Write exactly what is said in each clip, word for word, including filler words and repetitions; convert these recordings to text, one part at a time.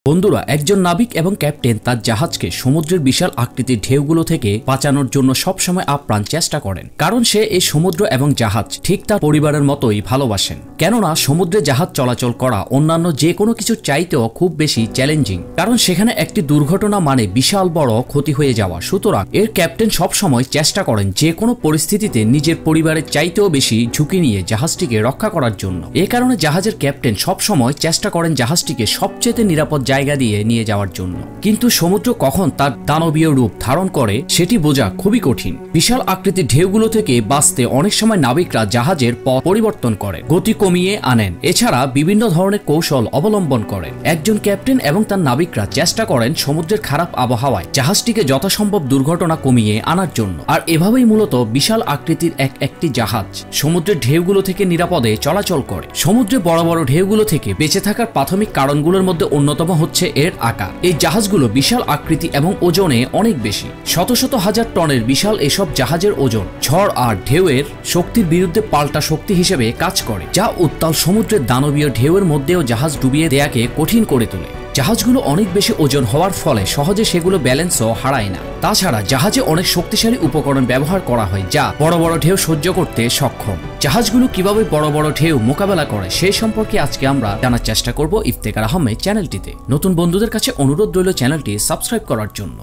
বন্ধুরা, একজন নাবিক এবং ক্যাপ্টেন তার জাহাজকে সমুদ্রের বিশাল আকৃতির ঢেউগুলো থেকে বাঁচানোর জন্য সবসময় আপ্রাণ চেষ্টা করেন, কারণ সে এই সমুদ্র এবং জাহাজ ঠিক তার পরিবারের মতোই ভালোবাসেন। কেননা সমুদ্রে জাহাজ চলাচল করা অন্যান্য যে কোনো কিছু চাইতেও খুব বেশি চ্যালেঞ্জিং, কারণ সেখানে একটি দুর্ঘটনা মানে বিশাল বড় ক্ষতি হয়ে যাওয়া। সুতরাং এর ক্যাপ্টেন সবসময় চেষ্টা করেন যে কোনো পরিস্থিতিতে নিজের পরিবারের চাইতেও বেশি ঝুঁকি নিয়ে জাহাজটিকে রক্ষা করার জন্য। এ কারণে জাহাজের ক্যাপ্টেন সবসময় চেষ্টা করেন জাহাজটিকে সবচেয়ে নিরাপদ জায়গা দিয়ে নিয়ে যাওয়ার জন্য। কিন্তু সমুদ্র কখন তার দানবীয় রূপ ধারণ করে সেটি বোঝা খুবই কঠিন। বিশাল আকৃতির ঢেউগুলো থেকে বাঁচতে অনেক সময় নাবিকরা জাহাজের পথ পরিবর্তন করে, গতি কমিয়ে আনেন, এছাড়া বিভিন্ন ধরনের কৌশল অবলম্বন করেন। একজন ক্যাপ্টেন এবং তার নাবিকরা চেষ্টা করেন সমুদ্রের খারাপ আবহাওয়ায় জাহাজটিকে যথাসম্ভব দুর্ঘটনা কমিয়ে আনার জন্য। আর এভাবেই মূলত বিশাল আকৃতির এক একটি জাহাজ সমুদ্রের ঢেউগুলো থেকে নিরাপদে চলাচল করে। সমুদ্রে বড় বড় ঢেউগুলো থেকে বেঁচে থাকার প্রাথমিক কারণগুলোর মধ্যে অন্যতম হচ্ছে এর আকার। এই জাহাজগুলো বিশাল আকৃতি এবং ওজনে অনেক বেশি, শত শত হাজার টনের বিশাল এসব জাহাজের ওজন ঝড় আর ঢেউয়ের শক্তির বিরুদ্ধে পাল্টা শক্তি হিসেবে কাজ করে, যা উত্তাল সমুদ্রের দানবীয় ঢেউয়ের মধ্যেও জাহাজ ডুবিয়ে দেয়াকে কঠিন করে তোলে। জাহাজগুলো অনেক বেশি ওজন হওয়ার ফলে সহজে সেগুলো ব্যালেন্সও হারায় না। তাছাড়া জাহাজে অনেক শক্তিশালী উপকরণ ব্যবহার করা হয় যা বড় বড় ঢেউ সহ্য করতে সক্ষম। জাহাজগুলো কিভাবে বড় বড় ঢেউ মোকাবেলা করে সেই সম্পর্কে আজকে আমরা জানার চেষ্টা করব ইফতেখার আহমেদ চ্যানেলটিতে। নতুন বন্ধুদের কাছে অনুরোধ রইল চ্যানেলটি সাবস্ক্রাইব করার জন্য।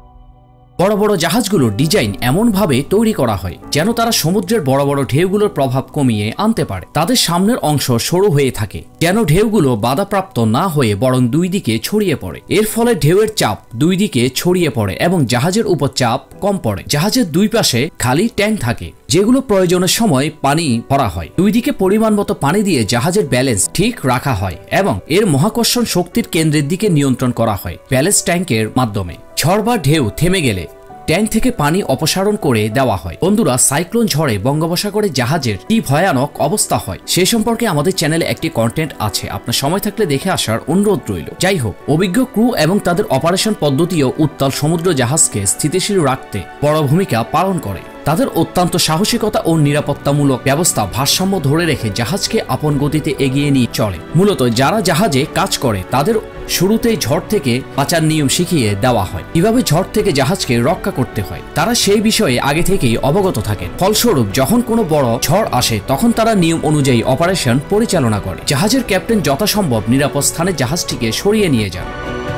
বড় বড় জাহাজগুলোর ডিজাইন এমনভাবে তৈরি করা হয় যেন তারা সমুদ্রের বড় বড় ঢেউগুলোর প্রভাব কমিয়ে আনতে পারে। তাদের সামনের অংশ সরু হয়ে থাকে যেন ঢেউগুলো বাধাপ্রাপ্ত না হয়ে বরং দুই দিকে ছড়িয়ে পড়ে। এর ফলে ঢেউয়ের চাপ দুই দিকে ছড়িয়ে পড়ে এবং জাহাজের উপর চাপ কম পড়ে। জাহাজের দুই পাশে খালি ট্যাঙ্ক থাকে যেগুলো প্রয়োজনের সময় পানি ভরা হয়। দুই দিকে পরিমাণ মতো পানি দিয়ে জাহাজের ব্যালেন্স ঠিক রাখা হয় এবং এর মহাকর্ষণ শক্তির কেন্দ্রের দিকে নিয়ন্ত্রণ করা হয় ব্যালেন্স ট্যাঙ্কের মাধ্যমে। ঝড় বা ঢেউ থেমে গেলে ট্যাঙ্ক থেকে পানি অপসারণ করে দেওয়া হয়। বন্ধুরা, সাইক্লোন ঝড়ে বঙ্গোপসাগরে জাহাজের কি ভয়ানক অবস্থা হয় সে সম্পর্কে আমাদের চ্যানেলে একটি কন্টেন্ট আছে, আপনার সময় থাকলে দেখে আসার অনুরোধ রইল। যাই হোক, অভিজ্ঞ ক্রু এবং তাদের অপারেশন পদ্ধতিও উত্তাল সমুদ্র জাহাজকে স্থিতিশীল রাখতে বড় ভূমিকা পালন করে। তাদের অত্যন্ত সাহসিকতা ও নিরাপত্তামূলক ব্যবস্থা ভারসাম্য ধরে রেখে জাহাজকে আপন গতিতে এগিয়ে নিয়ে চলে। মূলত যারা জাহাজে কাজ করে তাদের শুরুতেই ঝড় থেকে বাঁচার নিয়ম শিখিয়ে দেওয়া হয়, কিভাবে ঝড় থেকে জাহাজকে রক্ষা করতে হয় তারা সেই বিষয়ে আগে থেকেই অবগত থাকেন। ফলস্বরূপ যখন কোনো বড় ঝড় আসে তখন তারা নিয়ম অনুযায়ী অপারেশন পরিচালনা করে। জাহাজের ক্যাপ্টেন যথাসম্ভব নিরাপদ স্থানে জাহাজটিকে সরিয়ে নিয়ে যান।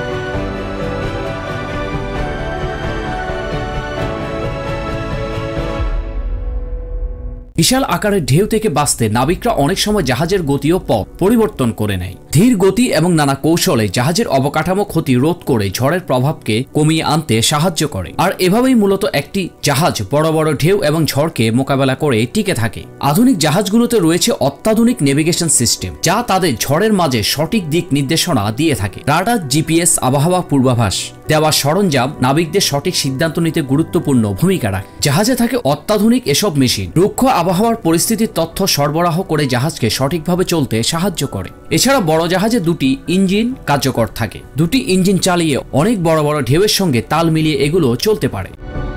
বিশাল আকারের ঢেউ থেকে বাঁচতে নাবিকরা অনেক সময় জাহাজের গতি ও পথ পরিবর্তন করে নেয়। ধীর গতি এবং নানা কৌশলে জাহাজের অবকাঠামো ক্ষতি রোধ করে ঝড়ের প্রভাবকে কমিয়ে আনতে সাহায্য করে। আর এভাবেই মূলত একটি জাহাজ বড় বড় ঢেউ এবং ঝড়কে মোকাবেলা করে টিকে থাকে। আধুনিক জাহাজগুলোতে রয়েছে অত্যাধুনিক নেভিগেশন সিস্টেম যা তাদের ঝড়ের মাঝে সঠিক দিক নির্দেশনা দিয়ে থাকে। রাডার, জিপিএস, আবহাওয়া পূর্বাভাস দেওয়া সরঞ্জাম নাবিকদের সঠিক সিদ্ধান্ত নিতে গুরুত্বপূর্ণ ভূমিকা রাখে। জাহাজে থাকে অত্যাধুনিক এসব মেশিন রুক্ষ আবহাওয়ার পরিস্থিতির তথ্য সরবরাহ করে জাহাজকে সঠিকভাবে চলতে সাহায্য করে। এছাড়া বড় জাহাজে দুটি ইঞ্জিন কার্যকর থাকে। দুটি ইঞ্জিন চালিয়ে অনেক বড় বড় ঢেউয়ের সঙ্গে তাল মিলিয়ে এগুলো চলতে পারে।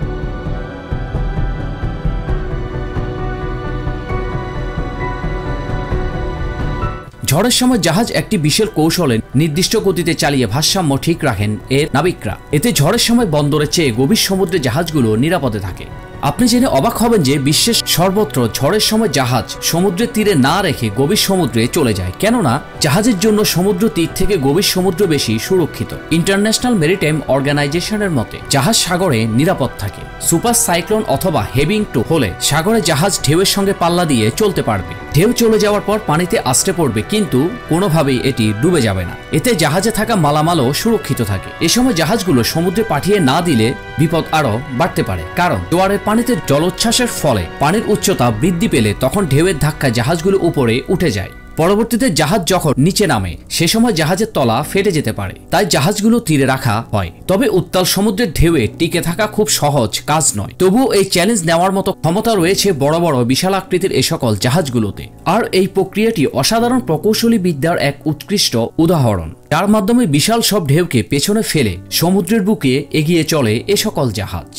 ঝড়ের সময় জাহাজ একটি বিশেষ কৌশলে নির্দিষ্ট গতিতে চালিয়ে ভারসাম্য ঠিক রাখেন এর নাবিকরা। এতে ঝড়ের সময় বন্দরের চেয়ে গভীর সমুদ্রে জাহাজগুলো নিরাপদে থাকে। আপনি জেনে অবাক হবেন যে বিশ্বের সর্বত্র ঝড়ের সময় জাহাজ সমুদ্রের তীরে না রেখে গভীর সমুদ্রে চলে যায়, কেননা জাহাজের জন্য সমুদ্র তীর থেকে গভীর সমুদ্র বেশি সুরক্ষিত। ইন্টারন্যাশনাল মেরিটাইম অর্গানাইজেশনের মতে জাহাজ সাগরে নিরাপদ থাকে। সুপার সাইক্লোন অথবা হেভিং টু হলে সাগরে জাহাজ ঢেউয়ের সঙ্গে পাল্লা দিয়ে চলতে পারবে। ঢেউ চলে যাওয়ার পর পানিতে আছড়ে পড়বে কিন্তু কোনোভাবেই এটি ডুবে যাবে না। এতে জাহাজে থাকা মালামালও সুরক্ষিত থাকে। এ সময় জাহাজগুলো সমুদ্রে পাঠিয়ে না দিলে বিপদ আরো বাড়তে পারে, কারণ জোয়ারের পানিতে জলোচ্ছ্বাসের ফলে পানির উচ্চতা বৃদ্ধি পেলে তখন ঢেউয়ের ধাক্কায় জাহাজগুলো উপরে উঠে যায়। পরবর্তীতে জাহাজ যখন নিচে নামে সে সময় জাহাজের তলা ফেটে যেতে পারে, তাই জাহাজগুলো তীরে রাখা হয়। তবে উত্তাল সমুদ্রের ঢেউয়ে টিকে থাকা খুব সহজ কাজ নয়, তবুও এই চ্যালেঞ্জ নেওয়ার মতো ক্ষমতা রয়েছে বড় বড় বিশাল আকৃতির এই সকল জাহাজগুলোতে। আর এই প্রক্রিয়াটি অসাধারণ প্রকৌশলী বিদ্যার এক উৎকৃষ্ট উদাহরণ, যার মাধ্যমে বিশাল সব ঢেউকে পেছনে ফেলে সমুদ্রের বুকে এগিয়ে চলে এ সকল জাহাজ।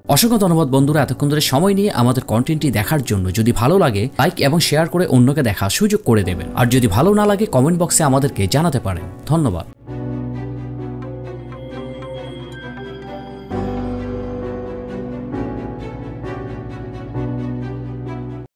অসংখ্য ধন্যবাদ বন্ধুরা এতক্ষণ ধরে সময় নিয়ে আমাদের কন্টেন্টটি দেখার জন্য। যদি ভালো লাগে লাইক এবং শেয়ার করে অন্যকে দেখার সুযোগ করে দেবেন, আর যদি ভালো না লাগে কমেন্ট বক্সে আমাদেরকে জানাতে পারেন। ধন্যবাদ।